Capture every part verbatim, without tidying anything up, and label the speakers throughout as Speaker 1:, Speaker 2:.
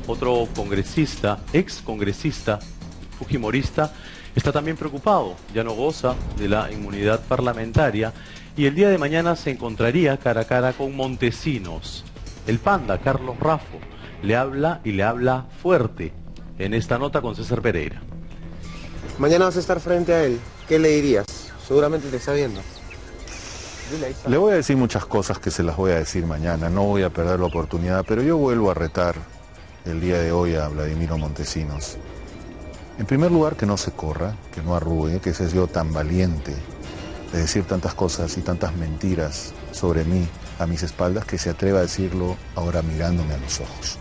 Speaker 1: otro congresista, ex congresista fujimorista, está también preocupado, ya no goza de la inmunidad parlamentaria y el día de mañana se encontraría cara a cara con Montesinos. El panda, Carlos Raffo, le habla y le habla fuerte en esta nota con César Pereira.
Speaker 2: Mañana vas a estar frente a él, ¿qué le dirías? Seguramente te está viendo.
Speaker 3: Le voy a decir muchas cosas que se las voy a decir mañana, no voy a perder la oportunidad, pero yo vuelvo a retar el día de hoy a Vladimiro Montesinos. En primer lugar, que no se corra, que no arrugue, que sea yo tan valiente de decir tantas cosas y tantas mentiras sobre mí a mis espaldas, que se atreva a decirlo ahora mirándome a los ojos.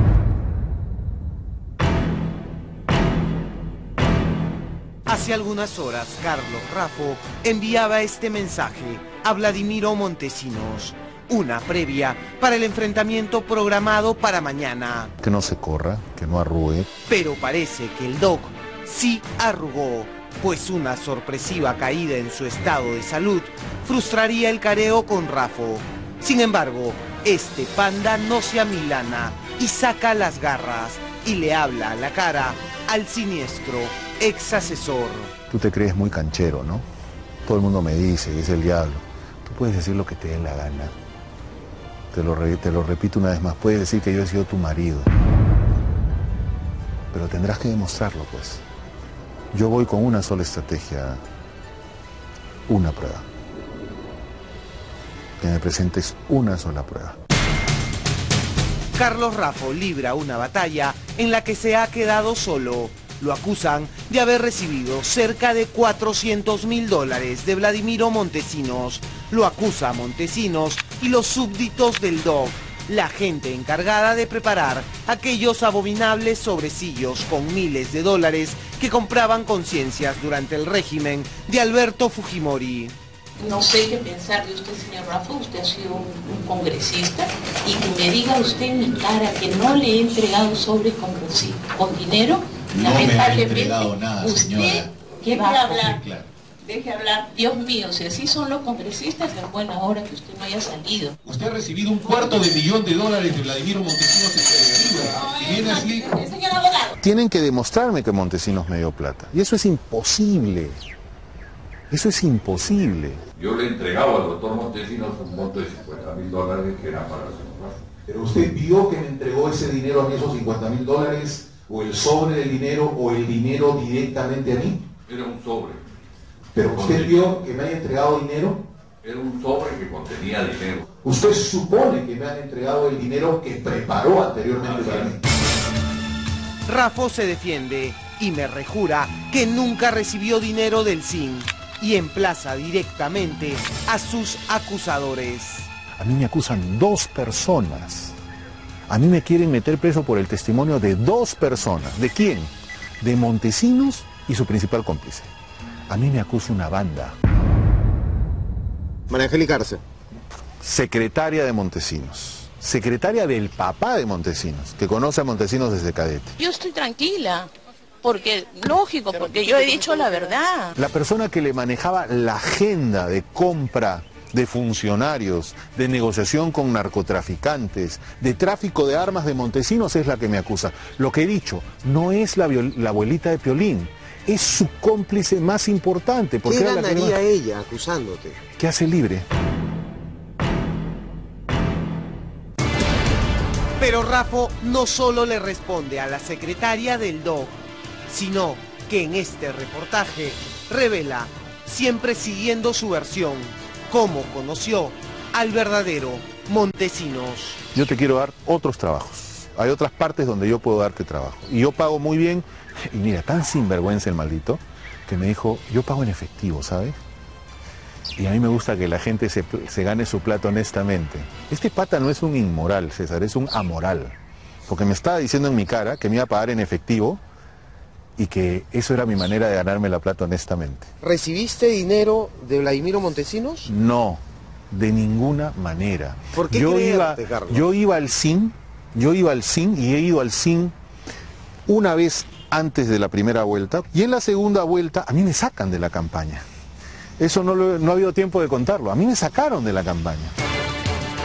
Speaker 4: Hace algunas horas, Carlos Raffo enviaba este mensaje a Vladimiro Montesinos, una previa para el enfrentamiento programado para mañana.
Speaker 3: Que no se corra, que no arrugue.
Speaker 4: Pero parece que el Doc sí arrugó, pues una sorpresiva caída en su estado de salud frustraría el careo con Raffo. Sin embargo, este panda no se amilana y saca las garras y le habla a la cara al siniestro ex asesor.
Speaker 3: Tú te crees muy canchero, ¿no? Todo el mundo me dice, es el diablo. Tú puedes decir lo que te dé la gana. Te lo, re, te lo repito una vez más, puedes decir que yo he sido tu marido. Pero tendrás que demostrarlo, pues. Yo voy con una sola estrategia, una prueba. Que me presentes una sola prueba.
Speaker 4: Carlos Raffo libra una batalla en la que se ha quedado solo. Lo acusan de haber recibido cerca de cuatrocientos mil dólares de Vladimiro Montesinos. Lo acusa a Montesinos y los súbditos del Doc, la gente encargada de preparar aquellos abominables sobrecillos con miles de dólares que compraban conciencias durante el régimen de Alberto Fujimori.
Speaker 5: No sé qué pensar de usted, señor Raffo. Usted ha sido un, un congresista y que me diga usted en mi cara que no le he entregado sobre con, con dinero.
Speaker 6: No me ha entregado nada,
Speaker 5: usted,
Speaker 6: señora.
Speaker 5: ¿qué va a hablar?
Speaker 6: Sí, claro.
Speaker 5: Deje hablar. Dios mío, si así son los congresistas, es buena hora que usted no haya salido.
Speaker 6: Usted ha recibido un cuarto de millón de dólares de Vladimiro Montesinos en efectivo. Y viene así.
Speaker 5: Señor abogado.
Speaker 3: Tienen que demostrarme que Montesinos me dio plata. Y eso es imposible. Eso es imposible.
Speaker 7: Yo le entregaba al doctor Montesinos un monto de cincuenta mil dólares que era para su trabajo.
Speaker 6: Pero usted vio que me entregó ese dinero a mí, esos cincuenta mil dólares, o el sobre del dinero, o el dinero directamente a mí.
Speaker 7: Era un sobre.
Speaker 6: Pero usted vio que me haya entregado dinero.
Speaker 7: Era un sobre que contenía dinero.
Speaker 6: Usted supone que me han entregado el dinero que preparó anteriormente para mí.
Speaker 4: Raffo se defiende y me rejura que nunca recibió dinero del S I N y emplaza directamente a sus acusadores.
Speaker 3: A mí me acusan dos personas. A mí me quieren meter preso por el testimonio de dos personas. ¿De quién? De Montesinos y su principal cómplice. A mí me acusa una banda.
Speaker 2: María Angélica Arce.
Speaker 3: Secretaria de Montesinos. Secretaria del papá de Montesinos, que conoce a Montesinos desde cadete.
Speaker 5: Yo estoy tranquila, porque, lógico, porque yo he dicho la verdad.
Speaker 3: La persona que le manejaba la agenda de compra de funcionarios, de negociación con narcotraficantes, de tráfico de armas de Montesinos es la que me acusa. Lo que he dicho, no es la, la abuelita de Piolín, es su cómplice más importante. Porque
Speaker 2: ¿Qué
Speaker 3: era
Speaker 2: ganaría
Speaker 3: la que...
Speaker 2: ella acusándote?
Speaker 3: ¿Qué hace libre?
Speaker 4: Pero Raffo no solo le responde a la secretaria del Doc, sino que en este reportaje revela, siempre siguiendo su versión, cómo conoció al verdadero Montesinos.
Speaker 3: Yo te quiero dar otros trabajos. Hay otras partes donde yo puedo darte trabajo. Y yo pago muy bien. Y mira, tan sinvergüenza el maldito, que me dijo, yo pago en efectivo, ¿sabes? Y a mí me gusta que la gente se, se gane su plata honestamente. Este pata no es un inmoral, César, es un amoral. Porque me estaba diciendo en mi cara que me iba a pagar en efectivo y que eso era mi manera de ganarme la plata honestamente.
Speaker 2: ¿Recibiste dinero de Vladimiro Montesinos?
Speaker 3: No, de ninguna manera.
Speaker 2: ¿Por qué
Speaker 3: yo
Speaker 2: creerte,
Speaker 3: iba,
Speaker 2: Carlos?
Speaker 3: yo iba al S I N, yo iba al S I N y he ido al S I N una vez antes de la primera vuelta, y en la segunda vuelta a mí me sacan de la campaña. Eso no, lo, no ha habido tiempo de contarlo, a mí me sacaron de la campaña.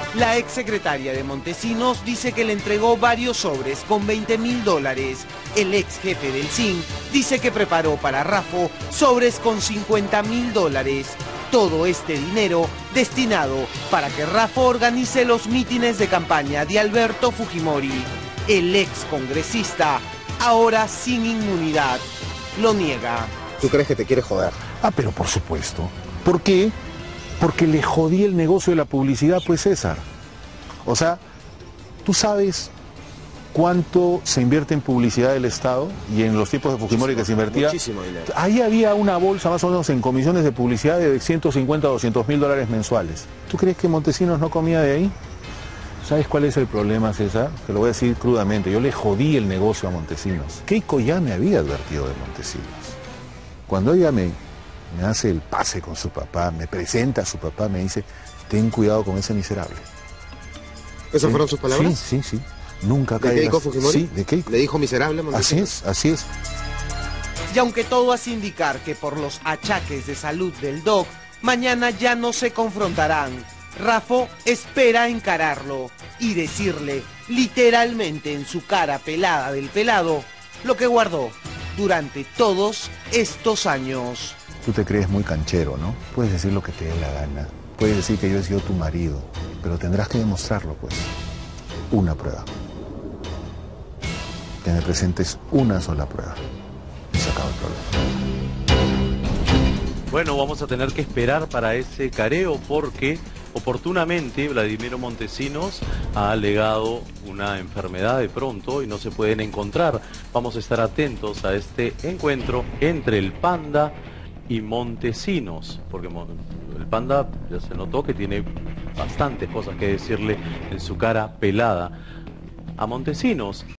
Speaker 4: La exsecretaria de Montesinos dice que le entregó varios sobres con veinte mil dólares. El ex jefe del C I N dice que preparó para Rafo sobres con cincuenta mil dólares. Todo este dinero destinado para que Rafo organice los mítines de campaña de Alberto Fujimori. El ex congresista, ahora sin inmunidad, lo niega.
Speaker 2: ¿Tú crees que te quiere joder?
Speaker 3: Ah, pero por supuesto. ¿Por qué? Porque le jodí el negocio de la publicidad, pues, César. O sea, ¿tú sabes cuánto se invierte en publicidad del Estado y en los tiempos de Fujimori que se invertía?
Speaker 2: Muchísimo dinero.
Speaker 3: Ahí había una bolsa más o menos en comisiones de publicidad de ciento cincuenta a doscientos mil dólares mensuales. ¿Tú crees que Montesinos no comía de ahí? ¿Sabes cuál es el problema, César? Te lo voy a decir crudamente. Yo le jodí el negocio a Montesinos. Keiko ya me había advertido de Montesinos. Cuando ella me, me hace el pase con su papá, me presenta a su papá, me dice, ten cuidado con ese miserable.
Speaker 2: ¿Esas
Speaker 3: ¿Sí?
Speaker 2: fueron sus palabras?
Speaker 3: Sí, sí, sí. Nunca
Speaker 2: ¿De
Speaker 3: caigas.
Speaker 2: Keiko Fujimori?
Speaker 3: Sí, de Keiko.
Speaker 2: ¿Le dijo miserable a
Speaker 3: Así
Speaker 2: Montesinos?
Speaker 3: es, así es.
Speaker 4: Y aunque todo hace indicar que por los achaques de salud del Doc, mañana ya no se confrontarán, Rafo espera encararlo y decirle literalmente en su cara pelada del pelado lo que guardó durante todos estos años.
Speaker 3: Tú te crees muy canchero, ¿no? Puedes decir lo que te dé la gana. Puedes decir que yo he sido tu marido, pero tendrás que demostrarlo, pues. Una prueba. Que me presentes una sola prueba. Y se acaba el problema.
Speaker 1: Bueno, vamos a tener que esperar para ese careo porque oportunamente Vladimiro Montesinos ha alegado una enfermedad de pronto y no se pueden encontrar. Vamos a estar atentos a este encuentro entre el Panda y Montesinos, porque el Panda ya se notó que tiene bastantes cosas que decirle en su cara pelada a Montesinos.